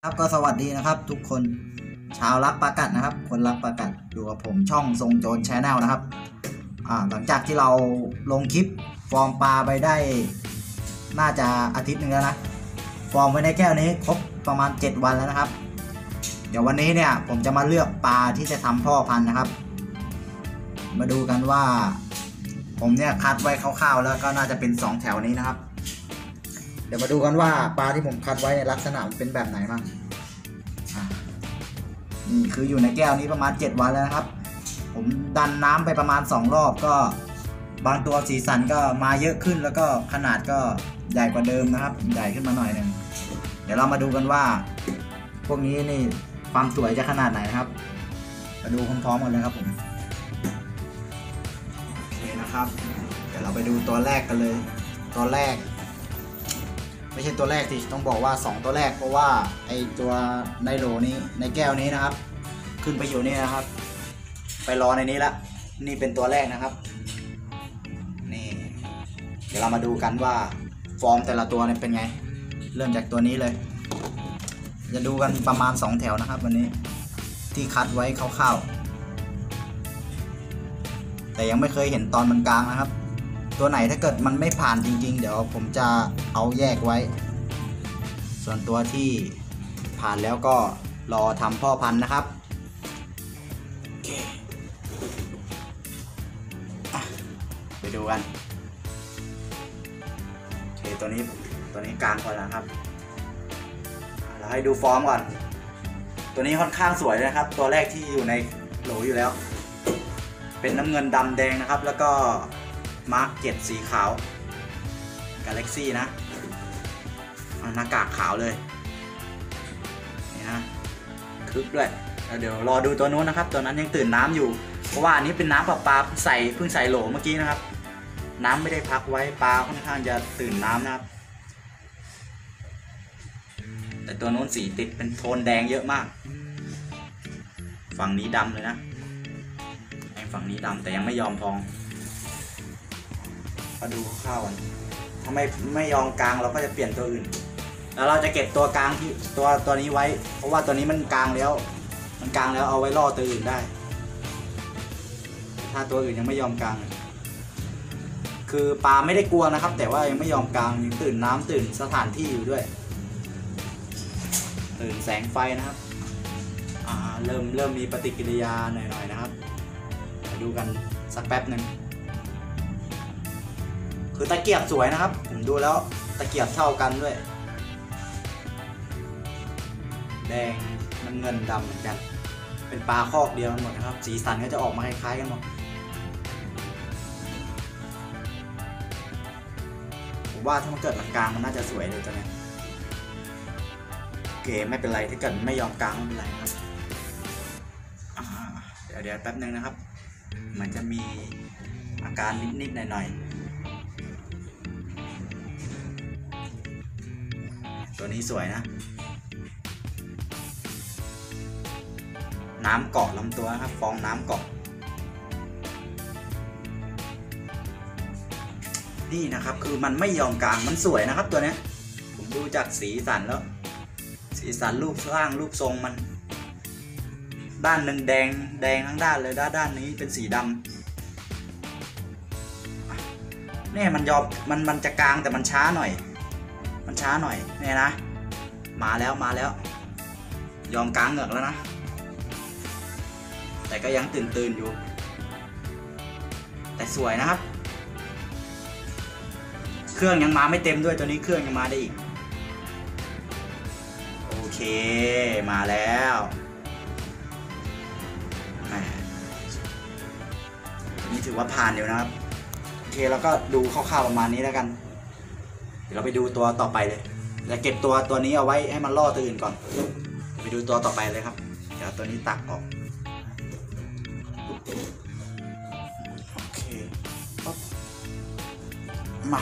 ครับก็สวัสดีนะครับทุกคนชาวรักปลากัดนะครับคนรักปลากัดอยู่กับผมช่องทรงโจรแชนแนลนะครับหลังจากที่เราลงคลิปฟอร์มปลาไปได้น่าจะอาทิตย์หนึ่งแล้วนะฟอร์มไว้ในแก้วนี้ครบประมาณ7วันแล้วนะครับเดี๋ยววันนี้เนี่ยผมจะมาเลือกปลาที่จะทำพ่อพันธุ์นะครับมาดูกันว่าผมเนี่ยคัดไว้คร่าวๆแล้วก็น่าจะเป็น2แถวนี้นะครับเดี๋ยวมาดูกันว่าปลาที่ผมคัดไว้ในลักษณะเป็นแบบไหนบ้างนี่คืออยู่ในแก้วนี้ประมาณ7วันแล้วนะครับผมดันน้ำไปประมาณ2รอบก็บางตัวสีสันก็มาเยอะขึ้นแล้วก็ขนาดก็ใหญ่กว่าเดิมนะครับใหญ่ขึ้นมาหน่อยหนึ่งเดี๋ยวเรามาดูกันว่าพวกนี้นี่ความสวยจะขนาดไหนนะครับมาดูพร้อมๆกันเลยครับผมโอเคนะครับเดี๋ยวเราไปดูตัวแรกกันเลยตัวแรกไม่ใช่ตัวแรกสิต้องบอกว่า2ตัวแรกเพราะว่าไอตัวในโหลนี้ในแก้วนี้นะครับขึ้นไปอยู่นี่นะครับไปรอในนี้ละนี่เป็นตัวแรกนะครับนี่เดี๋ยวเรามาดูกันว่าฟอร์มแต่ละตัวเนี่ยเป็นไงเริ่มจากตัวนี้เลยจะดูกันประมาณ2แถวนะครับวันนี้ที่คัดไว้คร่าวๆแต่ยังไม่เคยเห็นตอนมันกลางนะครับตัวไหนถ้าเกิดมันไม่ผ่านจริงๆเดี๋ยวผมจะเอาแยกไว้ส่วนตัวที่ผ่านแล้วก็รอทำพ่อพันธุ์นะครับไปดูกันโอเคตัวนี้กลางก่อนนะครับเราให้ดูฟอร์มก่อนตัวนี้ค่อนข้างสวยเลยนะครับตัวแรกที่อยู่ในโหลอยู่แล้วเป็นน้ำเงินดำแดงนะครับแล้วก็มาร์ก7สีขาวกาแล็กซี่นะหน้ากากขาวเลยนี่นะคึกด้วยแล้วเดี๋ยวรอดูตัวนู้นนะครับตัวนั้นยังตื่นน้ำอยู่เพราะว่าอันนี้เป็นน้ำประปาเพิ่งใส่โหลเมื่อกี้นะครับน้ำไม่ได้พักไว้ปลาค่อนข้างจะตื่นน้ำนะครับแต่ตัวนู้นสีติดเป็นโทนแดงเยอะมากฝั่งนี้ดำเลยนะฝั่งนี้ดำแต่ยังไม่ยอมพองมาดูข้าวกันถ้าไม่ยอมกลางเราก็จะเปลี่ยนตัวอื่นแล้วเราจะเก็บตัวกลางที่ตัวนี้ไว้เพราะว่าตัวนี้มันกลางแล้วเอาไว้ล่อตัวอื่นได้ถ้าตัวอื่นยังไม่ยอมกลางคือปลาไม่ได้กลัวนะครับแต่ว่ายังไม่ยอมกลางยังตื่นน้ำตื่นสถานที่อยู่ด้วยตื่นแสงไฟนะครับเริ่มมีปฏิกิริยาหน่อยๆนะครับมาดูกันสักแป๊บหนึ่งคือตะเกียบสวยนะครับผมดูแล้วตะเกียบเท่ากันด้วยแดงน้ำเงินดำเหมือนกันเป็นปลาคอกเดียวกันหมดนะครับสีสันก็จะออกมาคล้ายๆกันหมดผมว่าถ้ามันเกิดมันกลางมันน่าจะสวยเลยตัวนี้โอเคไม่เป็นไรถ้าเกิดไม่ยอมกลางไม่เป็นไรครับเดี๋ยวแป๊บนึงนะครับมันจะมีอาการนิดๆหน่อยๆตัวนี้สวยนะน้ำเกาะลำตัวนะครับฟองน้ำเกาะนี่นะครับคือมันไม่ยอมกลางมันสวยนะครับตัวนี้ผมดูจากสีสันแล้วสีสันรูปร่างรูปทรงมันด้านหนึ่งแดงทั้งด้านเลยด้านนี้เป็นสีดำเนี่ยมันจะกลางแต่มันช้าหน่อยเนี่ยนะมาแล้วยอมกลางเหงือกแล้วนะแต่ก็ยังตื่นอยู่แต่สวยนะครับเครื่องยังมาไม่เต็มด้วยตัวนี้เครื่องยังมาได้อีกโอเคมาแล้วตัวนี้ถือว่าผ่านอยู่นะครับโอเคเราก็ดูคร่าวๆประมาณนี้แล้วกันเดี๋ยวเราไปดูตัวต่อไปเลยจะเก็บตัวนี้เอาไว้ให้มันล่อตัวอื่นก่อนไปดูตัวต่อไปเลยครับเดี๋ยวตัวนี้ตักออกโอเคมา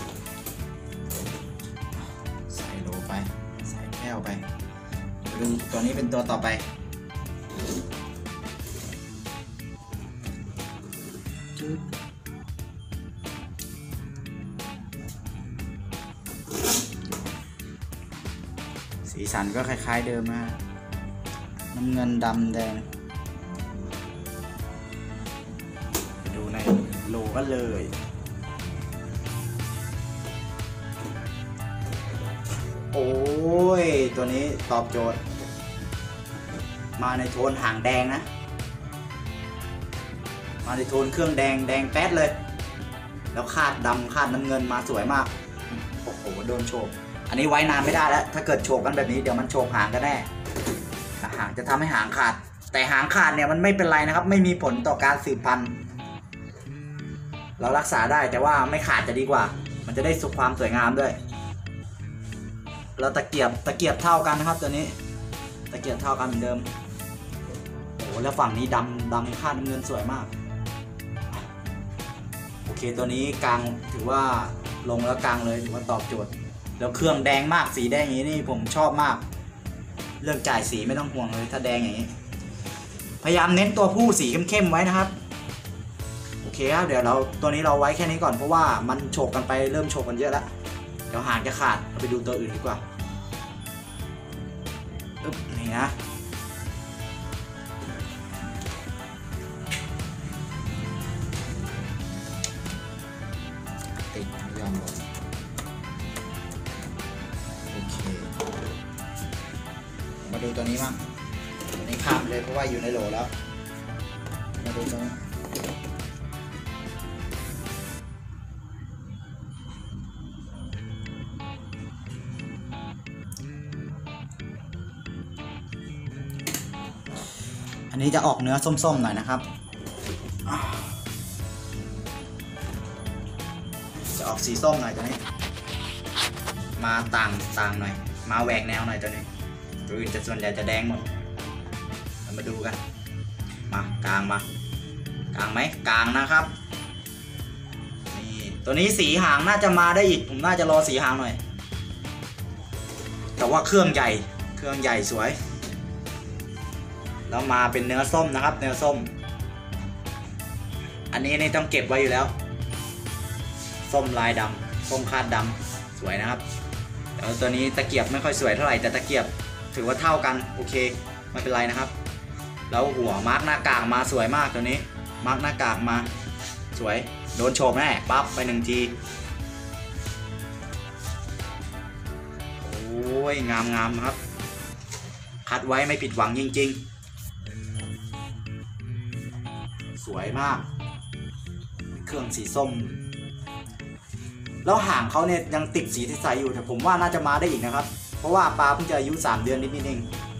ใส่โหลไปใส่แก้วไปดูตัวนี้เป็นตัวต่อไปสสีสันก็คล้ายๆเดิมนะน้ำเงินดำแดงไปดูในโลกันเลยโอ้ยตัวนี้ตอบโจทย์มาในโทนหางแดงนะมาในโทนเครื่องแดงแดงแป๊ดเลยแล้วคาดดำคาดน้ำเงินมาสวยมากโอ้โหโดนโฉบอันนี้ไว้นานไม่ได้แล้วถ้าเกิดโฉบกันแบบนี้เดี๋ยวมันโฉบหางกันแน่หางจะทำให้หางขาดแต่หางขาดเนี่ยมันไม่เป็นไรนะครับไม่มีผลต่อการสืบพันธุ์เรารักษาได้แต่ว่าไม่ขาดจะดีกว่ามันจะได้สุขความสวยงามด้วยเราตะเกียบเท่ากันนะครับตัวนี้ตะเกียบเท่ากันเหมือนเดิมโอ้แล้วฝั่งนี้ดำคาดน้ำเงินสวยมากโอเคตัวนี้กลางถือว่าลงแล้วกลางเลยถือว่าตอบโจทย์แล้วเครื่องแดงมากสีแดงอย่างนี้นี่ผมชอบมากเรื่องจ่ายสีไม่ต้องห่วงเลยถ้าแดงอย่างนี้พยายามเน้นตัวผู้สีเข้มๆไว้นะครับโอเคครับเดี๋ยวเราตัวนี้เราไว้แค่นี้ก่อนเพราะว่ามันโฉบกันไปเริ่มโฉบกันเยอะแล้วเดี๋ยวหางจะขาดเราไปดูตัวอื่นดีกว่านี่นะติดไม่ยอมลงโอเคมาดูตัวนี้บ้างตัวนี้ข้ามเลยเพราะว่าอยู่ในโหลแล้วมาดูตัวนี้อันนี้จะออกเนื้อส้มๆหน่อยนะครับจะออกสีส้มหน่อยตัวนี้มาต่างหน่อยมาแหวกแนวหน่อยตัวนี้ตัวอื่นจะส่วนใหญ่จะแดงหมดเรามาดูกันมากลางไหมกลางนะครับนี่ตัวนี้สีหางน่าจะมาได้อีกผมน่าจะรอสีหางหน่อยแต่ว่าเครื่องใหญ่สวยแล้วมาเป็นเนื้อส้มนะครับเนื้อส้มอันนี้นี่ต้องเก็บไว้อยู่แล้วส้มลายดำส้มคาดดำสวยนะครับแล้วตัวนี้ตะเกียบไม่ค่อยสวยเท่าไหร่แต่ตะเกียบถือว่าเท่ากันโอเคไม่เป็นไรนะครับแล้วหัวมาร์กหน้ากากมาสวยมากตัวนี้มาร์กหน้ากากมาสวยโดนโฉบแน่ปั๊บไป1 ทีโอ้ยงามครับคัดไว้ไม่ผิดหวังจริงๆสวยมากเครื่องสีส้มแล้วหางเขาเนี่ยยังติดสีใสอยู่แต่ผมว่าน่าจะมาได้อีกนะครับเพราะว่าปลาเพิ่งจะอายุ3 เดือนนิดเอง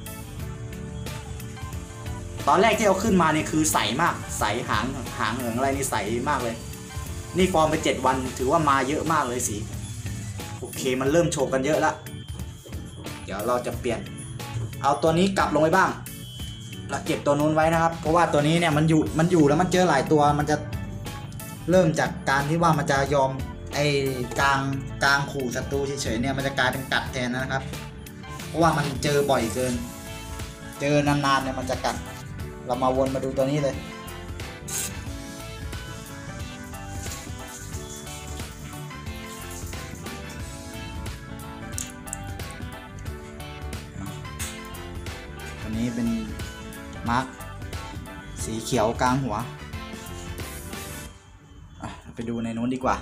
ตอนแรกที่เอาขึ้นมาเนี่ยคือใสมากใสหางเหิงอะไรนี่ใสมากเลยนี่ฟอร์มไป7 วันถือว่ามาเยอะมากเลยสีโอเคมันเริ่มโชว์กันเยอะแล้วเดี๋ยวเราจะเปลี่ยนเอาตัวนี้กลับลงไปบ้างแล้วเก็บตัวนู้นไว้นะครับเพราะว่าตัวนี้เนี่ยมันอยู่แล้วมันเจอหลายตัวมันจะเริ่มจากการที่ว่ามันจะยอมไอ้กลางขู่ศัตรูเฉยๆเนี่ยมันจะกลายเป็นกัดแทนนะครับเพราะว่ามันเจอบ่อยเกินเจอนานๆเนี่ยมันจะกัดเรามาวนมาดูตัวนี้เลยตัวนี้เป็นมาร์คสีเขียวกลางหัวไปดูในนู้นดีกว่า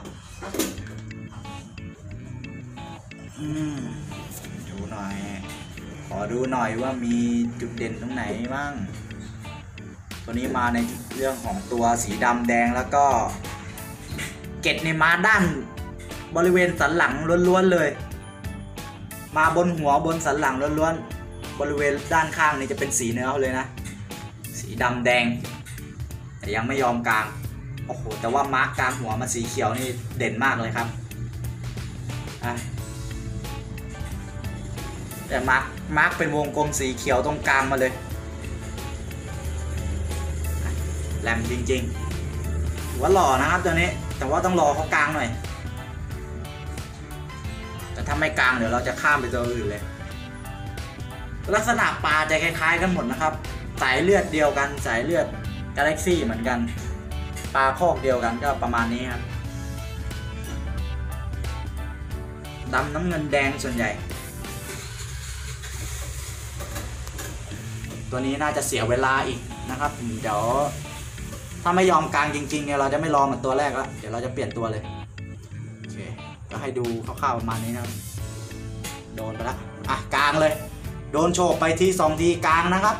ดูหน่อยขอดูหน่อยว่ามีจุดเด่นตรงไหนบ้างตัวนี้มาในเรื่องของตัวสีดำแดงแล้วก็เกล็ดในมาด้านบริเวณสันหลังล้วนๆเลยมาบนหัวบนสันหลังล้วนๆบริเวณด้านข้างนี่จะเป็นสีเนื้อเลยนะสีดำแดงแต่ยังไม่ยอมกลางโอ้โหแต่ว่ามาร์กกลางหัวมาสีเขียวนี่เด่นมากเลยครับแต่มาร์กเป็นวงกลมสีเขียวตรงกลางมาเลยแหลมจริงๆถือว่าหล่อนะครับตัวนี้แต่ว่าต้องรอเขากลางหน่อยแต่ถ้าไม่กลางเดี๋ยวเราจะข้ามไปตัวอื่นเลยลักษณะปลาจะคล้ายๆกันหมดนะครับสายเลือดเดียวกันสายเลือดกาแล็กซี่เหมือนกันปลาคอกเดียวกันก็ประมาณนี้ครับดำน้ำเงินแดงส่วนใหญ่ตัวนี้น่าจะเสียเวลาอีกนะครับเดี๋ยวถ้าไม่ยอมกลางจริงๆเนี่ยเราจะไม่ลองเหมือนตัวแรกแล้วเดี๋ยวเราจะเปลี่ยนตัวเลยโอเคก็ให้ดูคร่าวๆประมาณนี้นะครับโดนไปละกลางเลยโดนโฉบไปที2ทีกลางนะครับ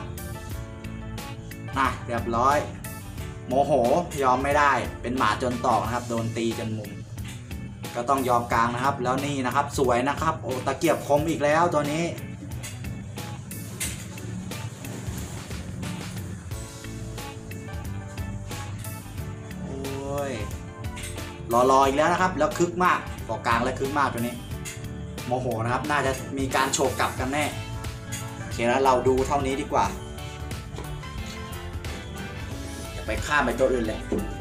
เรียบร้อยโมโหยอมไม่ได้เป็นหมาจนตอกนะครับโดนตีจนมุมก็ต้องยอมกลางนะครับแล้วนี่นะครับสวยนะครับโอ้ตะเกียบคมอีกแล้วตัวนี้โอ้ยรออีกแล้วนะครับแล้วคึกมากต่อกลางและคึกมากตัวนี้โมโหนะครับน่าจะมีการโฉบกลับกันแน่โอเคแล้วเราดูเท่านี้ดีกว่าอย่าไปข้ามไปตัวอื่นเลย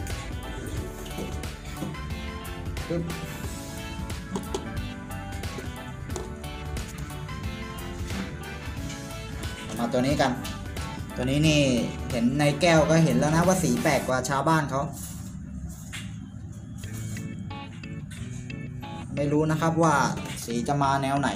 มาตัวนี้กันตัวนี้นี่เห็นในแก้วก็เห็นแล้วนะว่าสีแปลกกว่าชาวบ้านเขาไม่รู้นะครับว่าสีจะมาแนวไหน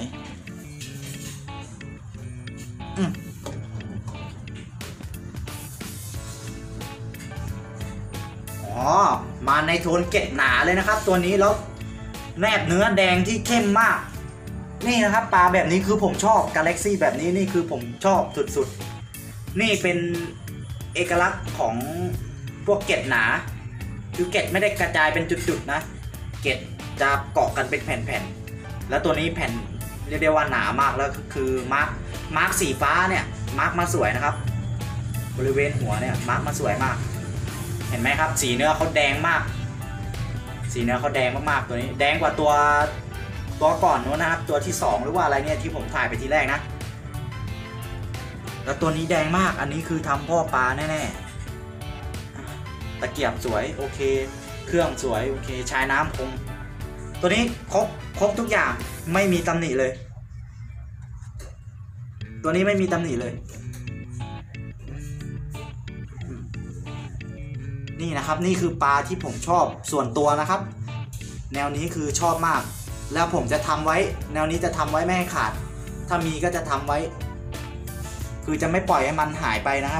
มาในโทนเกล็ดหนาเลยนะครับตัวนี้แล้วแนบเนื้อแดงที่เข้มมากนี่นะครับปลาแบบนี้คือผมชอบกาแล็กซี่แบบนี้นี่คือผมชอบสุดๆนี่เป็นเอกลักษณ์ของพวกเกล็ดหนาคือเกล็ดไม่ได้กระจายเป็นจุดๆนะเกล็ดจะเกาะกันเป็นแผ่นๆแล้วตัวนี้แผ่นเรียกได้ว่าหนามากแล้วคือมาร์กสีฟ้าเนี่ยมาร์กมาสวยนะครับบริเวณหัวเนี่ยมาร์กมาสวยมากเห็นไหมครับสีเนื้อเขาแดงมากสีเนื้อเขาแดงมากๆตัวนี้แดงกว่าตัวก่อนนู้นนะครับตัวที่2หรือว่าอะไรเนี่ยที่ผมถ่ายไปทีแรกนะแล้วตัวนี้แดงมากอันนี้คือทำพ่อปลาแน่ๆตะเกียบสวยโอเคเครื่องสวยโอเคชายน้ำคงตัวนี้ครบทุกอย่างไม่มีตำหนิเลยตัวนี้ไม่มีตำหนิเลยนี่นะครับนี่คือปลาที่ผมชอบส่วนตัวนะครับแนวนี้คือชอบมากแล้วผมจะทำไว้แนวนี้จะทำไว้ไม่ให้ขาดถ้ามีก็จะทำไว้คือจะไม่ปล่อยให้มันหายไปนะครับ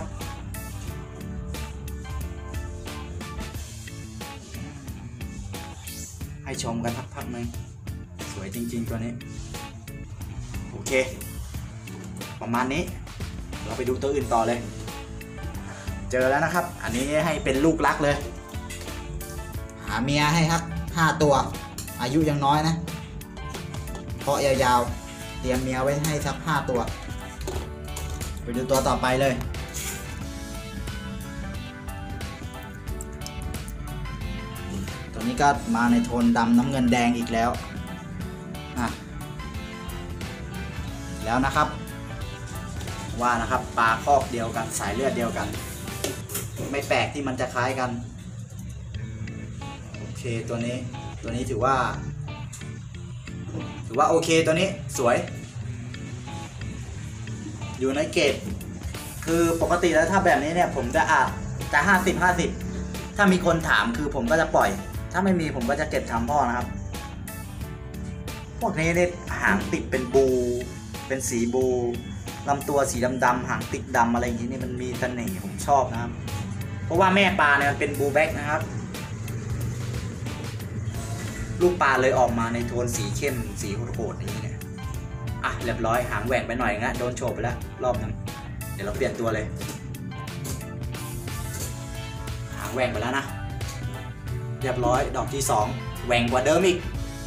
ให้ชมกันพักๆนึงสวยจริงๆตัวนี้โอเคประมาณนี้เราไปดูตัวอื่นต่อเลยเจอแล้วนะครับอันนี้ให้เป็นลูกรักเลยหาเมียให้ครับ5ตัวอายุยังน้อยนะเพาะยาวๆเตรียมเมียไว้ให้สัก5ตัวไปดูตัวต่อไปเลยตัวนี้ก็มาในโทนดำน้ำเงินแดงอีกแล้วแล้วนะครับว่านะครับปลาคอกเดียวกันสายเลือดเดียวกันไม่แปลกที่มันจะคล้ายกันโอเคตัวนี้ถือว่าโอเคตัวนี้สวยอยู่ในเกรดคือปกติแล้วถ้าแบบนี้เนี่ยผมจะ50-50ถ้ามีคนถามคือผมก็จะปล่อยถ้าไม่มีผมก็จะเก็บทำพ่อนะครับพวกนี้เนี่ยหางติดเป็นบูเป็นสีบูลำตัวสีดำๆหางติดดำอะไรอย่างนี้นี่มันมีเสน่ห์ผมชอบนะครับเพราะว่าแม่ปลาเนี่ยมันเป็นบูแบ็กนะครับลูกปลาเลยออกมาในโทนสีเข้มสีโหดๆนี้เนี่ยเรียบร้อยหางแหว่งไปหน่อยนะโดนโฉบไปแล้วรอบนึงเดี๋ยวเราเปลี่ยนตัวเลยหางแหว่งไปแล้วนะเรียบร้อยดอกที่2แหว่งกว่าเดิมอีก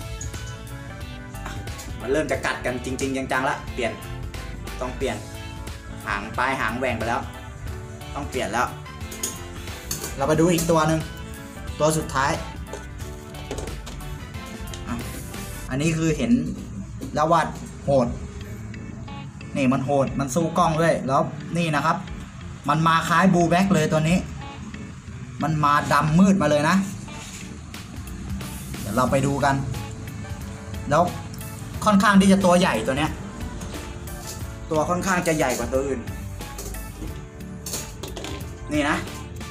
มันเริ่มจะกัดกันจริงๆจังๆแล้วต้องเปลี่ยนหางปลายหางแหว่งไปแล้วต้องเปลี่ยนแล้วเราไปดูอีกตัวหนึ่งตัวสุดท้ายอันนี้คือเห็นแล้วว่าโหดนี่มันโหดมันสู้กล้องด้วยแล้วนี่นะครับมันมาคล้ายบูแบ็กเลยตัวนี้มันมาดำมืดมาเลยนะเดี๋ยวเราไปดูกันแล้วค่อนข้างที่จะตัวใหญ่ตัวเนี้ยตัวค่อนข้างจะใหญ่กว่าตัวอื่นนี่นะ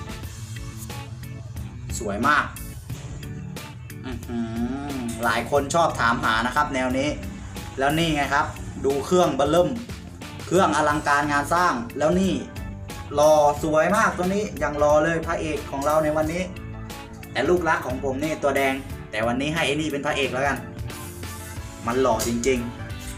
สวยมากหลายคนชอบถามหานะครับแนวนี้แล้วนี่ไงครับดูเครื่องเบิ่มเครื่องอลังการงานสร้างแล้วนี่รอสวยมากตัวนี้ยังรอเลยพระเอกของเราในวันนี้แต่ลูกรักของผมนี่ตัวแดงแต่วันนี้ให้ไอ้นี่เป็นพระเอกแล้วกันมันหล่อจริง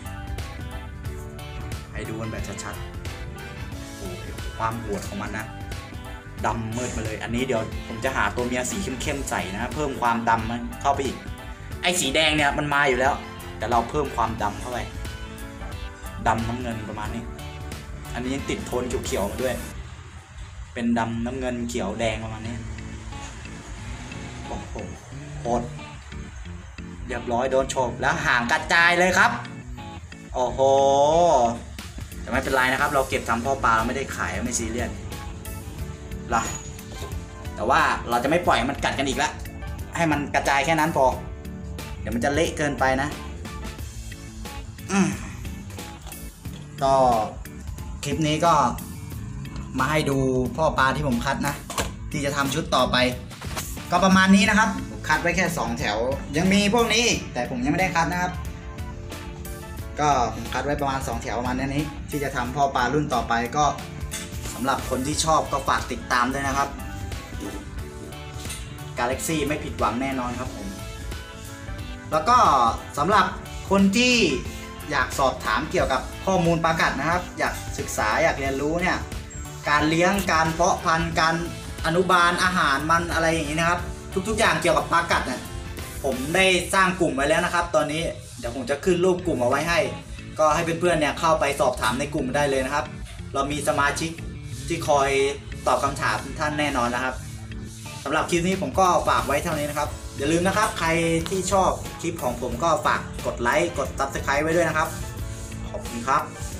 ๆให้ดูกันแบบชัดๆโอ้ความโหดของมันนะดำมืดมาเลยอันนี้เดี๋ยวผมจะหาตัวเมียสีเข้มๆใส่นะเพิ่มความดำมันเข้าไปอีกไอ้สีแดงเนี่ยมันมาอยู่แล้วแต่เราเพิ่มความดำเข้าไปดำน้ำเงินประมาณนี้อันนี้ยังติดโทนเขียวๆมาด้วยเป็นดำน้ำเงินเขียวแดงประมาณนี้โอ้โหโคตรเรียบร้อยโดนโฉบแล้วห่างกระจายเลยครับโอ้โหแต่ไม่เป็นไรนะครับเราเก็บทำพ่อปลาเราไม่ได้ขายไม่ซีเรียสล่ะแต่ว่าเราจะไม่ปล่อยมันกัดกันอีกแล้วให้มันกระจายแค่นั้นพอเดี๋ยวมันจะเละเกินไปนะก็คลิปนี้ก็มาให้ดูพ่อปลาที่ผมคัดนะที่จะทำชุดต่อไปก็ประมาณนี้นะครับคัดไว้แค่2แถวยังมีพวกนี้แต่ผมยังไม่ได้คัดนะครับก็ผมคัดไว้ประมาณ2แถวประมาณนี้ที่จะทำพ่อปลารุ่นต่อไปก็สำหรับคนที่ชอบก็ฝากติดตามด้วยนะครับ Galaxy ไม่ผิดหวังแน่นอนครับผมแล้วก็สำหรับคนที่อยากสอบถามเกี่ยวกับข้อมูลปลากัดนะครับอยากศึกษาอยากเรียนรู้เนี่ยการเลี้ยงการเพาะพันธุ์การอนุบาลอาหารมันอะไรอย่างนี้นะครับทุกๆอย่างเกี่ยวกับปลากัดเนี่ยผมได้สร้างกลุ่มไว้แล้วนะครับตอนนี้เดี๋ยวผมจะขึ้นรูปกลุ่มเอาไว้ให้ก็ให้เพื่อนๆเนี่ยเข้าไปสอบถามในกลุ่มได้เลยนะครับเรามีสมาชิกที่คอยตอบคำถามท่านแน่นอนนะครับสำหรับคลิปนี้ผมก็ฝากไว้เท่านี้นะครับอย่าลืมนะครับใครที่ชอบคลิปของผมก็ฝากกดไลค์กด Subscribe ไว้ด้วยนะครับขอบคุณครับ